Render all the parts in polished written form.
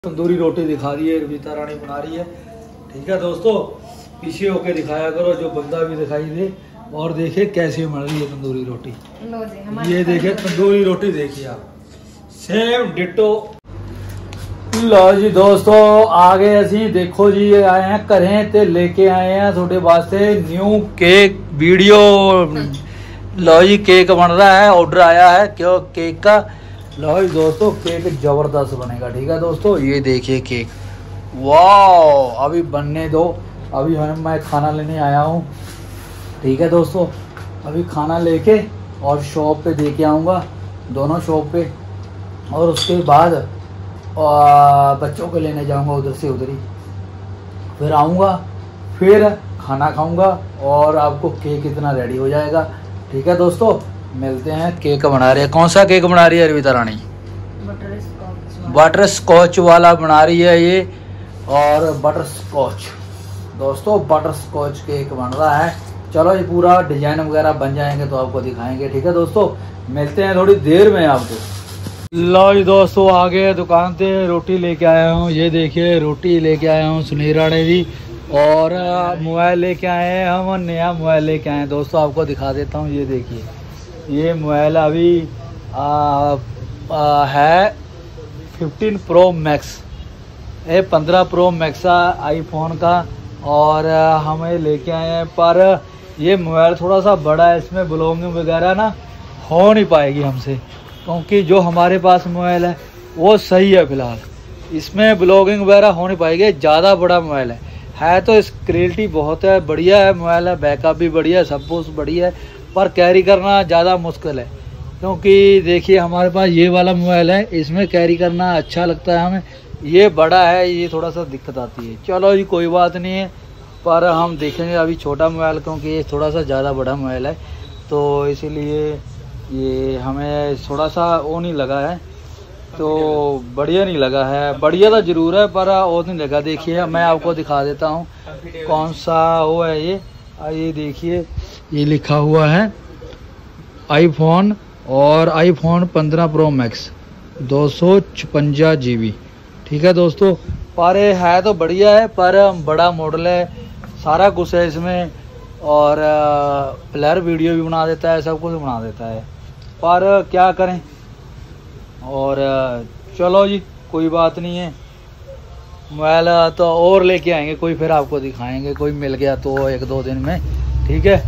तंदूरी रोटी दिखा रही है, रवीता रानी बना रही है। ठीक है दोस्तों, पीछे होके दिखाया करो जो बंदा भी दिखाई दे और देखे कैसे बन रही है तंदूरी रोटी। ये देखे तंदूरी रोटी, देखिए आप सेम डिटो। लो जी दोस्तों, आगे असी देखो जी ये आए हैं करें ते लेके आए हैं थोड़े वास्ते न्यू केक वीडियो। लो जी केक बन रहा है, ऑर्डर आया है क्यों केक का। लो जी दोस्तों, केक जबरदस्त बनेगा। ठीक है दोस्तों, ये देखिए केक, वाह अभी बनने दो। अभी मैं खाना लेने आया हूँ। ठीक है दोस्तों, अभी खाना लेके और शॉप पे दे के आऊँगा, दोनों शॉप पे, और उसके बाद बच्चों को लेने जाऊँगा उधर से उधर ही, फिर आऊँगा, फिर खाना खाऊँगा और आपको केक इतना रेडी हो जाएगा। ठीक है दोस्तों, मिलते हैं। केक बना रही है, कौन सा केक बना रही है रवीता रानी? बटर स्कॉच वाला बना रही है ये, और बटर स्कॉच दोस्तों, बटर स्कॉच केक बन रहा है। चलो ये पूरा डिजाइन वगैरह बन जाएंगे तो आपको दिखाएंगे। ठीक है दोस्तों, मिलते हैं थोड़ी देर में आपको। लो जी दोस्तों, आ गए दुकान से, रोटी लेके आया हूँ। ये देखिए रोटी लेके आया हूँ सुनीरा ने भी, और मोबाइल लेके आए हैं हम, नया मोबाइल लेके आए हैं दोस्तों। आपको दिखा देता हूँ, ये देखिए ये मोबाइल अभी है 15 प्रो मैक्स, ये 15 प्रो मैक्स आईफोन का, और हमें लेके आए हैं। पर ये मोबाइल थोड़ा सा बड़ा है, इसमें ब्लॉगिंग वगैरह ना हो नहीं पाएगी हमसे, क्योंकि जो हमारे पास मोबाइल है वो सही है फ़िलहाल, इसमें ब्लॉगिंग वगैरह हो नहीं पाएगी। ज़्यादा बड़ा मोबाइल है तो इस क्वालिटी बहुत है, बढ़िया है मोबाइल है, बैकअप भी बढ़िया है, सब कुछ बढ़िया है, पर कैरी करना ज़्यादा मुश्किल है। क्योंकि देखिए हमारे पास ये वाला मोबाइल है, इसमें कैरी करना अच्छा लगता है हमें, ये बड़ा है, ये थोड़ा सा दिक्कत आती है। चलो जी कोई बात नहीं है, पर हम देखेंगे अभी छोटा मोबाइल, क्योंकि ये थोड़ा सा ज़्यादा बड़ा मोबाइल है, तो इसीलिए ये हमें थोड़ा सा वो नहीं लगा है, तो बढ़िया नहीं लगा है। बढ़िया तो ज़रूर है पर वो नहीं लगा। देखिए मैं आपको दिखा देता हूँ कौन सा वो है ये देखिए ये लिखा हुआ है आईफोन, और आईफोन 15 प्रो मैक्स 256 GB। ठीक है दोस्तों, पर है तो बढ़िया है, पर बड़ा मॉडल है, सारा कुछ है इसमें, और प्लेयर वीडियो भी बना देता है, सब कुछ बना देता है, पर क्या करें। और चलो जी कोई बात नहीं है, मोबाइल तो और लेके आएंगे कोई, फिर आपको दिखाएंगे, कोई मिल गया तो 1-2 दिन में। ठीक है,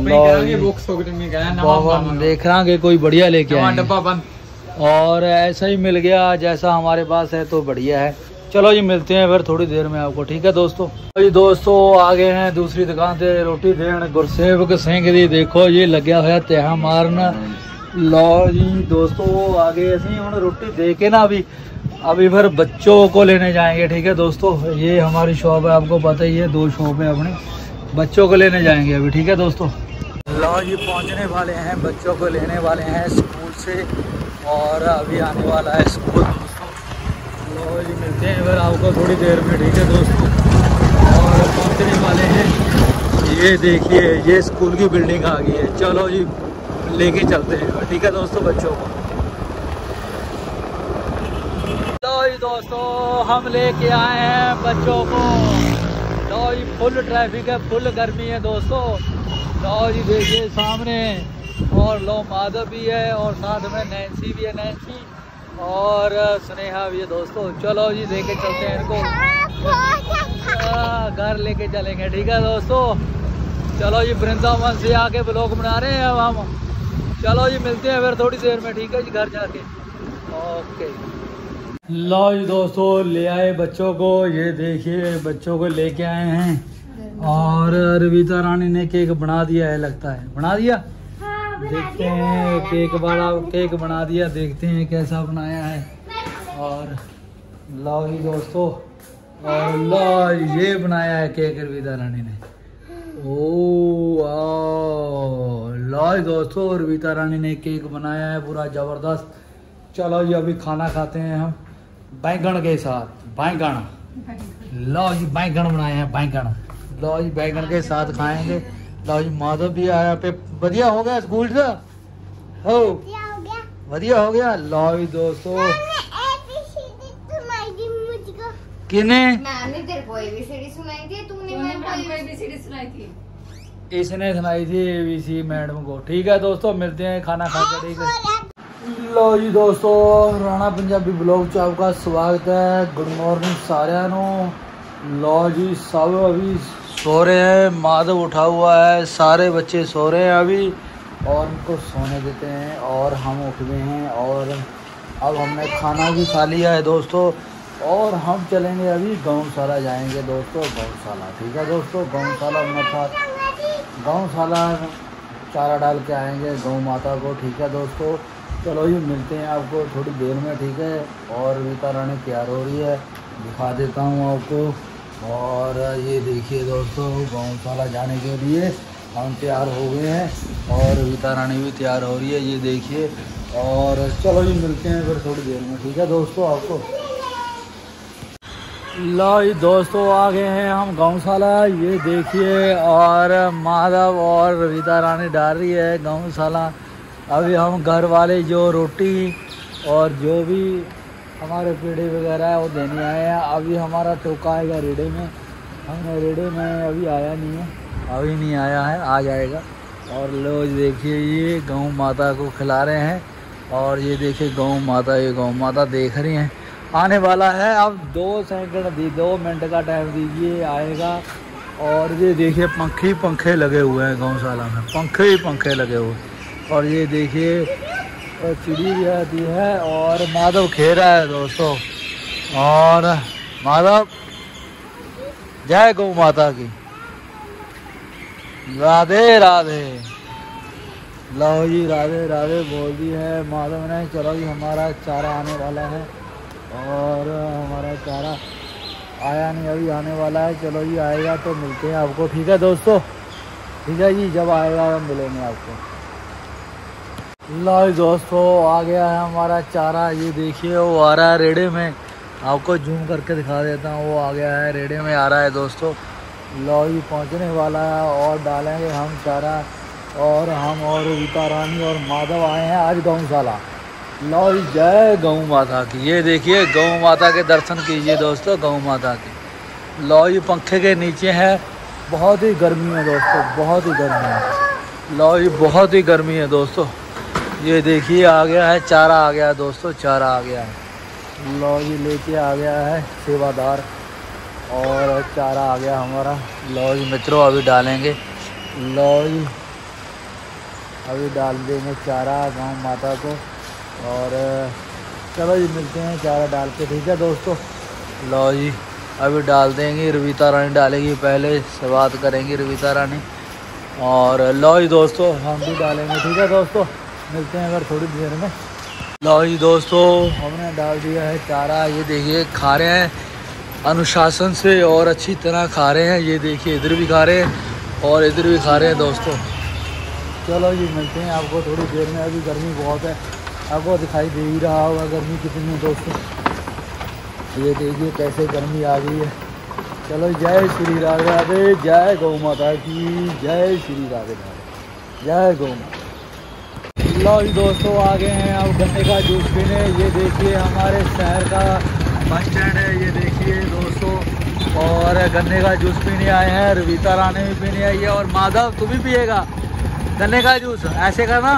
देख रहा कोई बढ़िया लेके आएंगे, और ऐसा ही मिल गया जैसा हमारे पास है तो बढ़िया है। चलो जी मिलते हैं फिर थोड़ी देर में आपको। ठीक है दोस्तों, जी दोस्तों आ गए हैं दूसरी दुकान से रोटी देने, गुरसेवक सिंह दी देखो ये लग्या होया त्याहा मारन। लो जी दोस्तों आ गए असी हम रोटी दे के ना अभी फिर बच्चों को लेने जाएंगे। ठीक है दोस्तों, ये हमारी शॉप है, आपको पता ही है, 2 शॉप है अपनी, बच्चों को लेने जाएंगे अभी। ठीक है दोस्तों, लो जी पहुंचने वाले हैं, बच्चों को लेने वाले हैं स्कूल से, और अभी आने वाला है स्कूल दोस्तों। लो जी मिलते हैं फिर आपको थोड़ी देर में। ठीक है दोस्तों, और पहुंचने वाले हैं, ये देखिए ये स्कूल की बिल्डिंग आ गई है। चलो जी लेके चलते हैं। ठीक है दोस्तों, बच्चों को। लो जी दोस्तों, हम लेके आए हैं बच्चों को। लो जी फुल ट्रैफिक है, फुल गर्मी है दोस्तों। लो जी देखिए सामने, और लो माधव भी है, और साथ में नैन्सी भी है, नैन्सी और स्नेहा भी है दोस्तों। चलो जी लेके चलते हैं इनको, घर लेके चलेंगे। ठीक है दोस्तों, चलो जी वृंदावन से आके ब्लॉग बना रहे हैं अब हम। चलो जी मिलते हैं फिर थोड़ी देर में। ठीक है जी, घर जाके ओके। लो जी दोस्तों ले आए बच्चों को, ये देखिए बच्चों को लेके आए हैं, और रवीता रानी ने केक बना दिया है, लगता है बना दिया। देखते हैं केक वाला केक बना दिया, देखते हैं कैसा बनाया है। और लो जी दोस्तों, और लो ये बनाया है केक रवीता रानी ने। ओ लो जी दोस्तों, रवीता रानी ने केक बनाया है पूरा जबरदस्त। चलो जी अभी खाना खाते हैं हम बैंगन के साथ, बैंगन। लो जी बैंगन बनाए हैं, बैंगन। लो जी बैंगन के साथ खाएंगे। लो जी माधव भी आया पे, बढ़िया हो गया स्कूल से, हो बढ़िया हो गया। लो जी दोस्तों किने? मैंने तेरे को एबीसीडी सुनाई थी, तूने मेरे को एबीसीडी सुनाई थी। इसने सुनाई थी एबीसी मैडम को। ठीक है दोस्तों, मिलते हैं खाना खा कर। ठीक है, लो जी दोस्तों, राणा पंजाबी ब्लॉग च आपका स्वागत है। गुड मॉर्निंग साਰਿਆਂ ਨੂੰ। लो जी, सब अभी सो रहे हैं, माधव उठा हुआ है, सारे बच्चे सो रहे हैं अभी और उनको सोने देते हैं और हम उठ गए हैं और अब हमने खाना भी खा लिया है दोस्तों और हम चलेंगे अभी गौशाला जाएंगे दोस्तों, गौशाला। ठीक है दोस्तों, गौशाला में था, गौशाला चारा डाल के आएंगे गौ माता को। ठीक है दोस्तों, चलो ये मिलते हैं आपको थोड़ी देर में। ठीक है, और रीता रानी तैयार हो रही है, दिखा देता हूँ आपको। और ये देखिए दोस्तों, गौशाला जाने के लिए हम तैयार हो गए हैं और रीता रानी भी तैयार हो रही है, ये देखिए। और चलो ये मिलते हैं फिर थोड़ी देर में। ठीक है दोस्तों, आपको लो ये दोस्तों आ गए हैं हम गौशाला, ये देखिए। और माधव और रीता रानी डाल रही है गौशाला। अभी हम घर वाले जो रोटी और जो भी हमारे पेड़े वगैरह है वो देने आए हैं। अभी हमारा टोका आएगा रेड़े में, हमने रेड़े में अभी आया नहीं है, अभी नहीं आया है, आ जाएगा। और लो देखिए, ये गौ माता को खिला रहे हैं और ये देखिए गौ माता, ये गौ माता देख रही हैं, आने वाला है। अब 2 मिनट का टाइम दीजिए, आएगा। और ये देखिए पंखे लगे हुए हैं गौशाला में, पंखे ही पंखे लगे हुए। और ये देखिए चिड़ी भी आती है और माधव खेल रहा है दोस्तों। और माधव, जय गौ माता की, राधे राधे। लो जी, राधे राधे बोल दी है माधव ने। चलो जी, हमारा चारा आने वाला है और हमारा चारा आया नहीं, अभी आने वाला है। चलो जी, आएगा तो मिलते हैं आपको। ठीक है दोस्तों, ठीक है जी, जब आएगा हम मिलेंगे आपको। लो दोस्तों, आ गया है हमारा चारा, ये देखिए वो आ रहा है रेड़े में, आपको जूम करके दिखा देता हूँ। वो आ गया है रेड़े में, आ रहा है दोस्तों। लो ये पहुँचने वाला है और डालेंगे हम चारा। और हम और रीता रानी और माधव आए हैं आज गौशाला। लो जय गौ माता की, ये देखिए गौ माता के दर्शन कीजिए दोस्तों, गौ माता की। लो ये पंखे के नीचे है, बहुत ही गर्मी है दोस्तों, बहुत ही गर्मी है। लो ये बहुत ही गर्मी है दोस्तों, ये देखिए आ गया है चारा, आ गया है दोस्तों, चारा आ गया है। लो ये लेके आ गया है सेवादार और चारा आ गया हमारा। लो जी मित्रों, अभी डालेंगे, लो जी अभी डाल देंगे चारा गौ माता को। और चलो जी मिलते हैं चारा डाल के। ठीक है दोस्तों, लो जी अभी डाल देंगे, रविता रानी डालेगी, पहले शुरुआत करेंगी रविता रानी। और लो जी दोस्तों, हम भी डालेंगे। ठीक है दोस्तों, मिलते हैं अगर थोड़ी देर में। लो जी दोस्तों, हमने डाल दिया है चारा, ये देखिए खा रहे हैं अनुशासन से और अच्छी तरह खा रहे हैं। ये देखिए इधर भी खा रहे हैं और इधर भी खा रहे हैं दोस्तों। चलो जी मिलते हैं आपको थोड़ी देर में, अभी गर्मी बहुत है, आपको दिखाई दे ही रहा होगा गर्मी कितनी है दोस्तों। ये देखिए कैसे गर्मी आ गई है। चलो जय श्री राधे राधे, जय गौ माता की, जय श्री राधे राधे, जय गौ माता। लो जी दोस्तों, आ गए हैं अब गन्ने का जूस पीने। ये देखिए हमारे शहर का बस स्टैंड है, ये देखिए दोस्तों। और गन्ने का जूस पीने आए हैं, रविता रानी भी पीने आई है। और माधव, तू भी पिएगा गन्ने का जूस, ऐसे करना।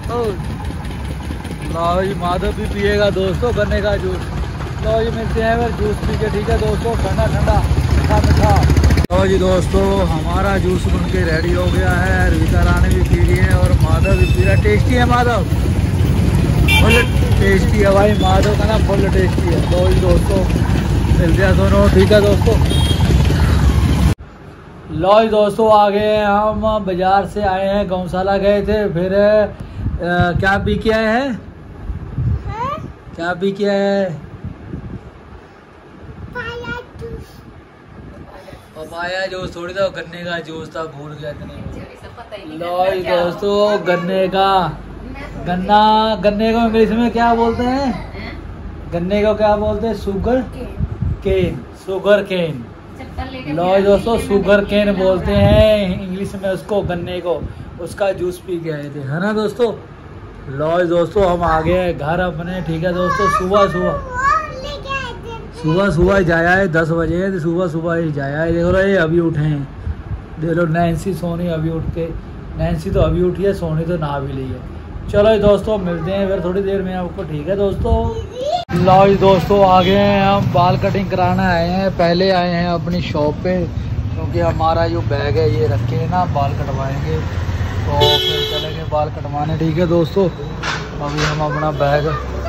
लो जी माधव भी पिएगा दोस्तों गन्ने का जूस। लो जी मिलते हैं फिर जूस पी के। ठीक है दोस्तों, ठंडा ठंडा मीठा मीठा। लो जी दोस्तों, हमारा जूस बन के रेडी हो गया है, रविता रानी भी पी रही है और माधव भी पी रहा है। टेस्टी है माधव, फुल टेस्टी है भाई, माधव का ना फुल टेस्टी है। तो जी दोस्तों मिलते हैं दोनों। ठीक है दोस्तों, लो जी दोस्तों, आ गए हैं हम, बाजार से आए हैं, गौशाला गए थे, फिर क्या पी के आए हैं? क्या पी के आए हैं? पपाया जूस थोड़ी था, गन्ने का जूस था, भूल गया इतने। लो जी दोस्तों, गन्ने का, गन्ने को इंग्लिश में क्या बोलते हैं? गन्ने को क्या बोलते हैं? Sugar cane, sugar cane. लो जी दोस्तों, शुगर केन बोलते हैं इंग्लिश में उसको, गन्ने को। उसका जूस पी के आए थे, है ना दोस्तों। लो जी दोस्तों, हम आ गए घर अपने। ठीक है दोस्तों, सुबह सुबह ही जाया है, 10 बजे है तो सुबह सुबह ही जाया है। देखो ये अभी उठे हैं, देख लो नैन्सी सोनी अभी उठ के, नैन्सी तो अभी उठी है, सोनी तो नहा भी ली है। चलो जी दोस्तों मिलते हैं फिर थोड़ी देर में आपको, ठीक है दोस्तों। लो जी दोस्तों आ गए हैं हम, बाल कटिंग कराने आए हैं। पहले आए हैं अपनी शॉप पे क्योंकि हमारा जो बैग है ये रखे हैं ना, बाल कटवाएंगे तो फिर चलेंगे बाल कटवाने, ठीक है दोस्तों। अभी हम अपना बैग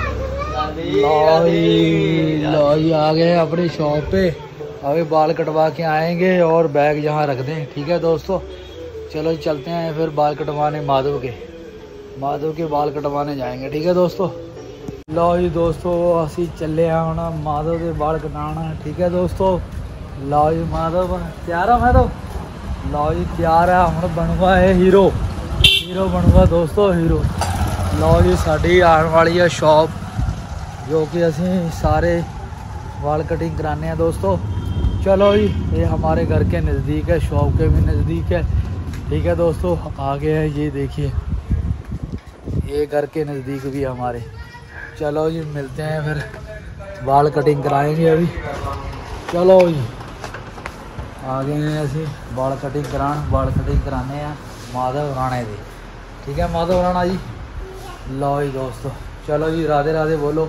लो आ गए हैं अपनी शॉप पे, अभी बाल कटवा के आएंगे और बैग यहाँ रख दें, ठीक है दोस्तों। चलो चलते हैं फिर बाल कटवाने, माधव के बाल कटवाने जाएंगे, ठीक है दोस्तों। लो जी दोस्तों असी चले आना माधव के बाल कटाना, ठीक है दोस्तों। लो जी माधव तैयार है, माधव लो जी तैयार है, हम बनवा है हीरो बनवा दोस्तों, हीरो। लो जी साड़ी आने वाली है शॉप जो कि असी सारे बाल कटिंग कराने हैं दोस्तों। चलो जी ये हमारे घर के नज़दीक है, शॉप के भी नज़दीक है, ठीक है दोस्तों। आगे है ये देखिए, ये घर के नज़दीक भी हमारे। चलो जी मिलते हैं फिर, बाल कटिंग कराएंगे अभी। चलो जी आ गए हैं ऐसे बाल कटिंग कराने हैं माधव राणे दे, ठीक है माधव राणा जी। लो जी दोस्तों चलो जी राधे राधे बोलो,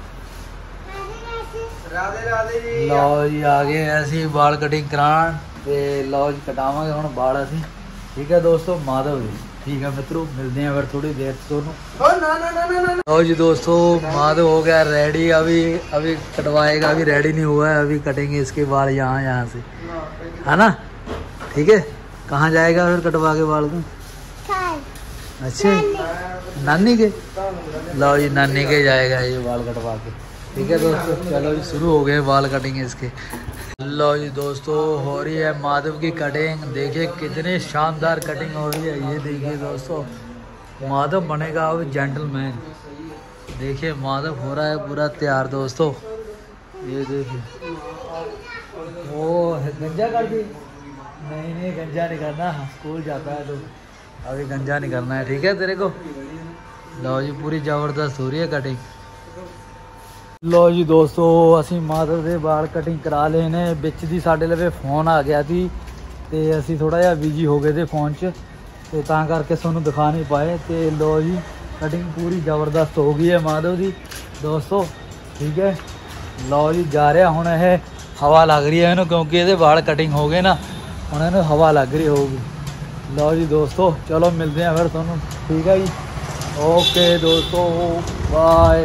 राधे राधे जी। लो जी आ गए हैं ऐसे बाल कटिंग करान ते लो जी कटावांगे हुण बाल असी, ठीक है दोस्तों माधव जी, ठीक है मित्रों मिलते हैं फिर थोड़ी देर दोनों। लो जी दोस्तों माधव हो गया रेडी, अभी कटवाएगा, अभी रेडी नहीं हुआ है, अभी कटेंगे इसके बाल यहाँ से, है ना, ठीक है। कहाँ जाएगा फिर कटवा के बाल को? अच्छा नानी के, लो जी नानी के जाएगा ये बाल कटवा के, ठीक है दोस्तों। चलो जी शुरू हो गए बाल कटिंग इसके। लो जी दोस्तों हो रही है माधव की कटिंग, देखिए कितनी शानदार कटिंग हो रही है, ये देखिए दोस्तों माधव बनेगा अब जेंटलमैन। देखिए माधव हो रहा है पूरा तैयार दोस्तों, ये देखिए। वो गंजा कर दी? नहीं गंजा नहीं करना, स्कूल जाता है तो अभी गंजा नहीं करना है, ठीक है तेरे को। लो जी पूरी ज़बरदस्त हो रही है कटिंग। लो जी दोस्तों असी माधव के बाल कटिंग करा लेने, बिच दी साडे लवे फोन आ गया थी तो असी थोड़ा जिहा बिजी हो गए थे फोन च, तो तां करके तुहानूं दिखा नहीं पाए। तो लो जी कटिंग पूरी ज़बरदस्त हो गई है माधव की दोस्तों, ठीक है। लो जी जा रहा हुण, यह हवा लग रही है इन्हूं क्योंकि ये बाल कटिंग हो गए ना, हुण इन्हूं हवा लग रही होगी। लो जी दोस्तों चलो मिलते हैं फिर तुहानूं, ठीक है जी, ओके दोस्तों बाय।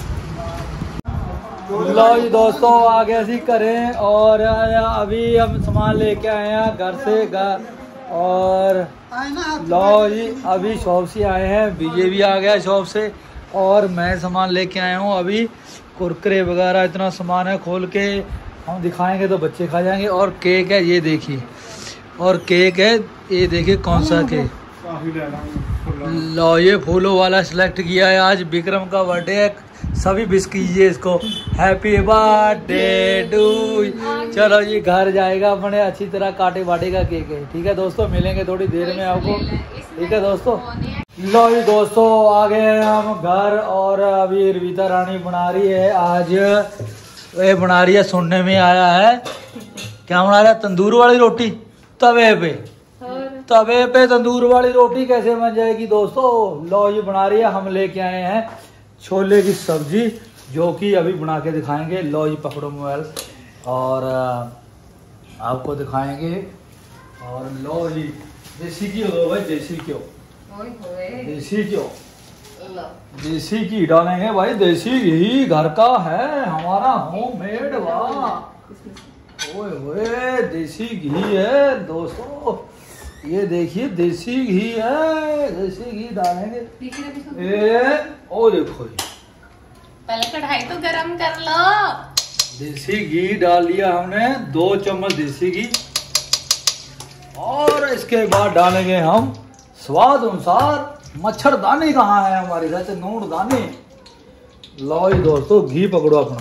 लो जी दोस्तों आ गए सी घरे और अभी हम सामान लेके आए हैं घर से, और लो जी अभी शॉप से आए हैं, विजय भी आ गया शॉप से, और मैं सामान लेके आया हूँ अभी कुरकुरे वगैरह, इतना सामान है, खोल के हम दिखाएंगे तो बच्चे खा जाएंगे। और केक है ये देखिए, और केक है ये देखिए कौन सा केक, लो ये फूलों वाला सिलेक्ट किया है, आज विक्रम का बर्थडे है, सभी विश कीजिए इसको, हैप्पी बर्थडे टू। चलो ये घर जाएगा अपने अच्छी तरह काटे वाटे का केक है, ठीक है दोस्तों। मिलेंगे थोड़ी देर में आपको, ठीक है दोस्तों। लो जी दोस्तों आ गए हैं हम घर, और अभी रवीता रानी बना रही है, आज ये बना रही है, सुनने में आया है क्या बना रहा है, तंदूर वाली रोटी तवे पे तंदूर वाली रोटी कैसे बन जाएगी दोस्तों। लो ये बना रही है, हम लेके आए हैं छोले की सब्जी जो कि अभी बना के दिखाएंगे। लो जी पकड़ो मोबाइल और आपको दिखाएंगे। और लो जी देसी घी हो भाई, देसी घी डालेंगे भाई, देसी घी घर का है हमारा, होममेड। वाह ओए ओए देसी घी है दोस्तों, ये देखिए देसी घी है, देसी घी डालेंगे। ओ देखो पहले कढ़ाई तो गरम कर लो। देसी घी डाल लिया हमने, 2 चम्मच देसी घी, और इसके बाद डालेंगे हम स्वाद अनुसार मच्छरदानी। कहाँ है हमारे घर से नूनदानी। लो जी दोस्तों घी पकड़ो अपना,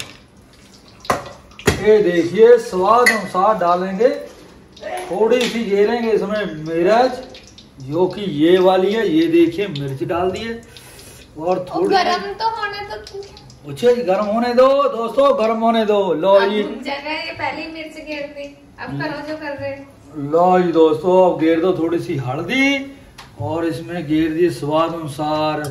ये देखिए स्वाद अनुसार डालेंगे, थोड़ी सी घेरेंगे इसमें मिर्च जो कि ये वाली है, ये देखिए मिर्च डाल दिए, और थोड़ी गरम तो होने तो अच्छा जी गर्म होने दो दोस्तों, गर्म होने दो। लो जी ये पहली मिर्च घेर दी, अब करो जो कर रहे। लो जी दोस्तों अब घेर दो थोड़ी सी हल्दी और इसमें घेर दी स्वाद अनुसार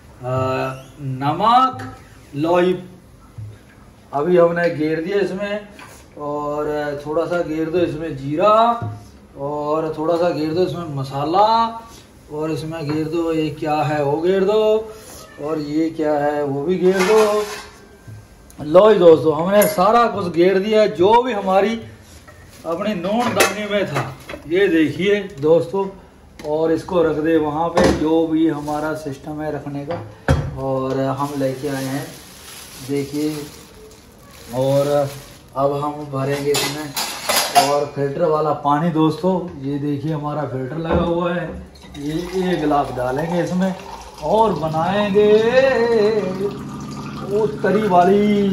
नमक। लो जी अभी हमने घेर दिया इसमें, और थोड़ा सा घेर दो इसमें जीरा, और थोड़ा सा घेर दो इसमें मसाला, और इसमें घेर दो ये क्या है वो घेर दो, और ये क्या है वो भी घेर दो। लो जी दोस्तों हमने सारा कुछ घेर दिया जो भी हमारी अपनी नोन दानी में था, ये देखिए दोस्तों। और इसको रख दे वहाँ पे जो भी हमारा सिस्टम है रखने का, और हम लेके आए हैं देखिए। और अब हम भरेंगे इसमें और फिल्टर वाला पानी दोस्तों, ये देखिए हमारा फिल्टर लगा हुआ है, ये 1 गिलास डालेंगे इसमें और बनाएंगे वो तरी वाली।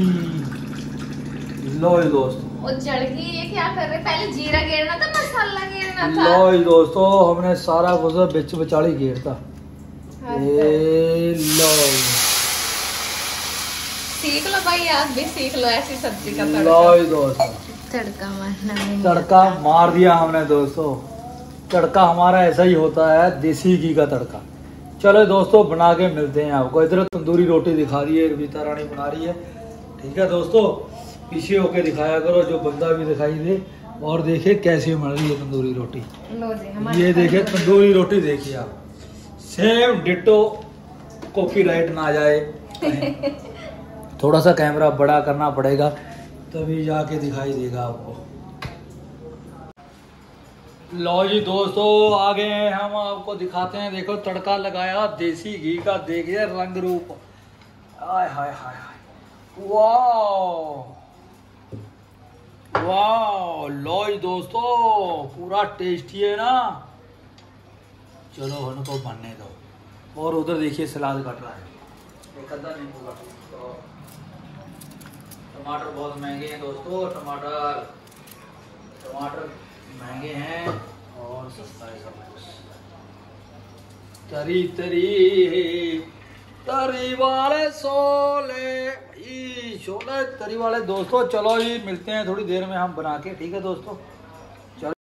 लो दोस्तों वो जड़ की ये क्या कर रहे, पहले जीरा घेरना था मसाला घेरना था। लो दोस्तों हमने सारा कुछ बिच बिचाली घेरता। लो सीख लो भाई, आप भी सीख लो ऐसी सब्जी का तड़का। लो दोस्तों तड़का मारना, तड़का मार दिया हमने दोस्तों। तड़का हमारा ऐसा ही होता है, देसी घी का तड़का। चलो दोस्तों बना के मिलते हैं आपको। इधर तंदूरी रोटी दिखा रही है रीता रानी, बना रही है। ठीक है दोस्तों पीछे होके दिखाया करो जो बंदा भी दिखाई दे, और देखिए कैसे बन रही है तंदूरी रोटी। लो जी ये देखिए तंदूरी रोटी देखिए आप, सेम डिट्टो, कॉपीराइट ना आ जाए। थोड़ा सा कैमरा बड़ा करना पड़ेगा तभी जाके दिखाई देगा आपको। लो जी दोस्तों आ गए हैं हम, आपको दिखाते हैं। देखो तड़का लगाया देसी घी का, देखिए रंग रूप, आय हाय हाय हाय, वाह वाह। लो जी दोस्तों पूरा टेस्टी है ना। चलो उनको बनने दो। और उधर देखिए सलाद कट रहा है, एक आधा नींबू का। टमाटर बहुत महंगे हैं दोस्तों, टमाटर महंगे हैं और सस्ता है सब कुछ। तरी तरी तरी वाले शोले तरी वाले दोस्तों। चलो जी मिलते हैं थोड़ी देर में हम बना के, ठीक है दोस्तों।